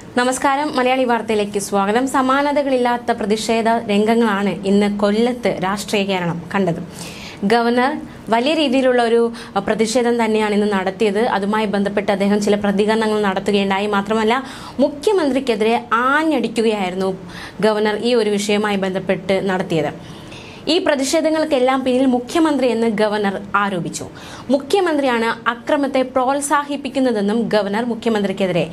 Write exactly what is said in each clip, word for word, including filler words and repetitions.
നമസ്കാരം. മലയാളി വാർത്തയിലേക്ക് സ്വാഗതം. സമാനതകളില്ലാത്ത പ്രതിഷേധ രംഗങ്ങളാണ് ഇന്ന് കൊല്ലത്ത് രാഷ്ട്രീയ കേരളം കണ്ടത്. ഗവർണർ വലിയ രീതിയിലുള്ള ഒരു പ്രതിഷേധം തന്നെയാണ് ഇന്ന് നടത്തിയത്. അതുമായി ബന്ധപ്പെട്ട് അദ്ദേഹം ചില പ്രതികരണങ്ങൾ നടത്തുകയുണ്ടായി. മാത്രമല്ല, മുഖ്യമന്ത്രിക്കെതിരെ ആഞ്ഞടിക്കുകയായിരുന്നു ഗവർണർ ഈ ഒരു വിഷയവുമായി ബന്ധപ്പെട്ട് നടത്തിയത്. ഈ പ്രതിഷേധങ്ങൾക്കെല്ലാം പിന്നിൽ മുഖ്യമന്ത്രി എന്ന് ഗവർണർ ആരോപിച്ചു. മുഖ്യമന്ത്രിയാണ് അക്രമത്തെ പ്രോത്സാഹിപ്പിക്കുന്നതെന്നും ഗവർണർ മുഖ്യമന്ത്രിക്കെതിരെ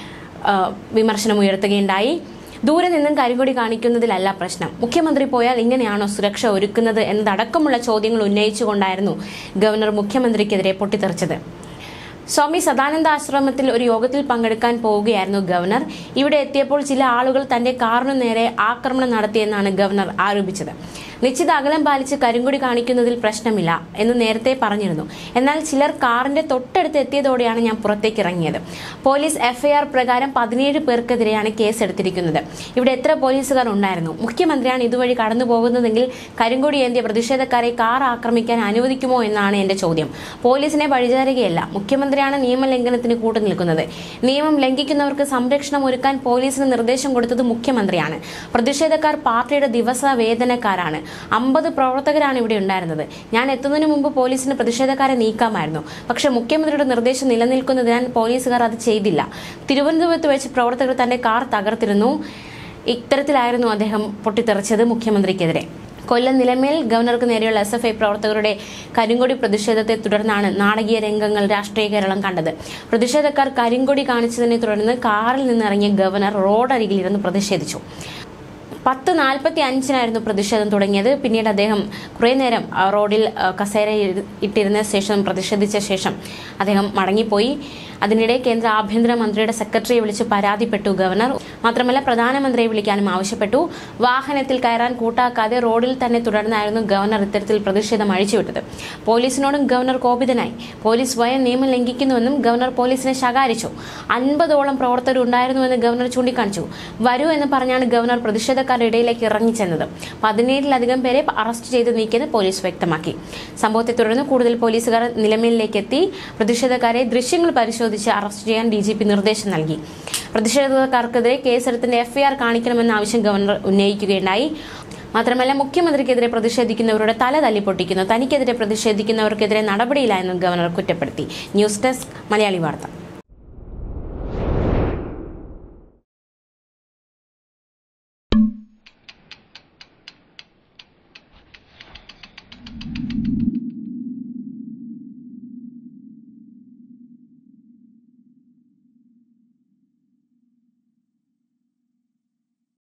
വിമർശനം ഉയർത്തുകയുണ്ടായി. ദൂരെ നിന്നും കരിങ്കൊടി കാണിക്കുന്നതിലല്ല പ്രശ്നം, മുഖ്യമന്ത്രി പോയാൽ ഇങ്ങനെയാണോ സുരക്ഷ ഒരുക്കുന്നത് എന്നതടക്കമുള്ള ചോദ്യങ്ങൾ ഉന്നയിച്ചുകൊണ്ടായിരുന്നു ഗവർണർ മുഖ്യമന്ത്രിക്കെതിരെ പൊട്ടിത്തെറിച്ചത്. സ്വാമി സദാനന്ദ ആശ്രമത്തിൽ ഒരു യോഗത്തിൽ പങ്കെടുക്കാൻ പോവുകയായിരുന്നു ഗവർണർ. ഇവിടെ എത്തിയപ്പോൾ ചില ആളുകൾ തന്റെ കാറിനു നേരെ ആക്രമണം നടത്തിയെന്നാണ് ഗവർണർ ആരോപിച്ചത്. നിശ്ചിത അകലം പാലിച്ച് കരിങ്കൊടി കാണിക്കുന്നതിൽ പ്രശ്നമില്ല എന്ന് നേരത്തെ പറഞ്ഞിരുന്നു. എന്നാൽ ചിലർ കാറിന്റെ തൊട്ടടുത്ത് എത്തിയതോടെയാണ് ഞാൻ പുറത്തേക്ക് ഇറങ്ങിയത്. പോലീസ് എഫ്ഐആർ പ്രകാരം പതിനേഴ് പേർക്കെതിരെയാണ് കേസെടുത്തിരിക്കുന്നത്. ഇവിടെ എത്ര പോലീസുകാർ ഉണ്ടായിരുന്നു? മുഖ്യമന്ത്രിയാണ് ഇതുവഴി കടന്നു പോകുന്നതെങ്കിൽ കരിങ്കൊടി ഏന്തിയ പ്രതിഷേധക്കാരെ കാർ ആക്രമിക്കാൻ അനുവദിക്കുമോ എന്നാണ് എന്റെ ചോദ്യം. പോലീസിനെ വഴിചാരുകയല്ല, മുഖ്യമന്ത്രിയാണ് നിയമലംഘനത്തിന് കൂട്ടുനിൽക്കുന്നത്. നിയമം ലംഘിക്കുന്നവർക്ക് സംരക്ഷണം ഒരുക്കാൻ പോലീസിന് നിർദ്ദേശം കൊടുത്തത് മുഖ്യമന്ത്രിയാണ്. പ്രതിഷേധക്കാർ പാർട്ടിയുടെ ദിവസ വേതനക്കാരാണ്. അമ്പത് പ്രവർത്തകരാണ് ഇവിടെ ഉണ്ടായിരുന്നത്. ഞാൻ എത്തുന്നതിന് മുമ്പ് പോലീസിന് പ്രതിഷേധക്കാരെ നീക്കാമായിരുന്നു. പക്ഷെ മുഖ്യമന്ത്രിയുടെ നിർദ്ദേശം നിലനിൽക്കുന്നതിനാൽ പോലീസുകാർ അത് ചെയ്തില്ല. തിരുവനന്തപുരത്ത് വെച്ച് പ്രവർത്തകർ തന്റെ കാർ തകർത്തിരുന്നു. ഇത്തരത്തിലായിരുന്നു അദ്ദേഹം പൊട്ടിത്തെറിച്ചത് മുഖ്യമന്ത്രിക്കെതിരെ. കൊല്ലം നിലമേൽ ഗവർണർക്ക് നേരെയുള്ള എസ് എഫ് ഐ പ്രവർത്തകരുടെ കരിങ്കൊടി പ്രതിഷേധത്തെ തുടർന്നാണ് നാടകീയ രംഗങ്ങൾ രാഷ്ട്രീയ കേരളം കണ്ടത്. പ്രതിഷേധക്കാർ കരിങ്കൊടി കാണിച്ചതിനെ തുടർന്ന് കാറിൽ നിന്നിറങ്ങിയ ഗവർണർ റോഡരികിലിരുന്ന് പ്രതിഷേധിച്ചു. പത്ത് നാൽപ്പത്തി അഞ്ചിനായിരുന്നു പ്രതിഷേധം തുടങ്ങിയത്. പിന്നീട് അദ്ദേഹം കുറേ നേരം റോഡിൽ കസേര ഇട്ടിരുന്ന ശേഷം പ്രതിഷേധിച്ച ശേഷം അദ്ദേഹം മടങ്ങിപ്പോയി. അതിനിടെ കേന്ദ്ര ആഭ്യന്തരമന്ത്രിയുടെ സെക്രട്ടറിയെ വിളിച്ച് പരാതിപ്പെട്ടു ഗവർണർ. മാത്രമല്ല, പ്രധാനമന്ത്രിയെ വിളിക്കാനും ആവശ്യപ്പെട്ടു. വാഹനത്തിൽ കയറാൻ കൂട്ടാക്കാതെ റോഡിൽ തന്നെ തുടർന്നായിരുന്നു ഗവർണർ ഇത്തരത്തിൽ പ്രതിഷേധം അഴിച്ചുവിട്ടത്. പോലീസിനോടും ഗവർണർ കോപിതനായി. പോലീസ് സ്വയം നിയമം ലംഘിക്കുന്നുവെന്നും ഗവർണർ പോലീസിനെ ശകാരിച്ചു. അൻപതോളം പ്രവർത്തകർ ഉണ്ടായിരുന്നുവെന്ന് ഗവർണർ ചൂണ്ടിക്കാണിച്ചു. വരൂ എന്ന് പറഞ്ഞാണ് ഗവർണർ പ്രതിഷേധക്കാരുടെ ഇടയിലേക്ക് ഇറങ്ങിച്ചെന്നത്. പതിനേഴിലധികം പേരെ അറസ്റ്റ് ചെയ്ത് നീക്കിയെന്ന് പോലീസ് വ്യക്തമാക്കി. സംഭവത്തെ തുടർന്ന് കൂടുതൽ പോലീസുകാർ നിലമേലിലേക്ക് എത്തി. പ്രതിഷേധക്കാരെ ദൃശ്യങ്ങൾ പരിശോധിച്ച് അറസ്റ്റ് ചെയ്യാൻ ഡി ജി പി നിർദ്ദേശം നൽകി. പ്രതിഷേധക്കാർക്കെതിരെ കേസെടുത്തിന്റെ എഫ്ഐആർ കാണിക്കണമെന്ന ആവശ്യം ഗവർണർ ഉന്നയിക്കുകയുണ്ടായി. മാത്രമല്ല, മുഖ്യമന്ത്രിക്കെതിരെ പ്രതിഷേധിക്കുന്നവരുടെ തല തല്ലിപ്പൊട്ടിക്കുന്നു, തനിക്കെതിരെ പ്രതിഷേധിക്കുന്നവർക്കെതിരെ നടപടിയില്ല എന്നും ഗവർണർ കുറ്റപ്പെടുത്തി. ന്യൂസ് ഡെസ്ക് മലയാളി വാർത്ത.